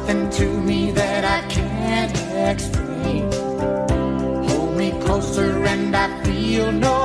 something to me that I can't explain. Hold me closer and I feel no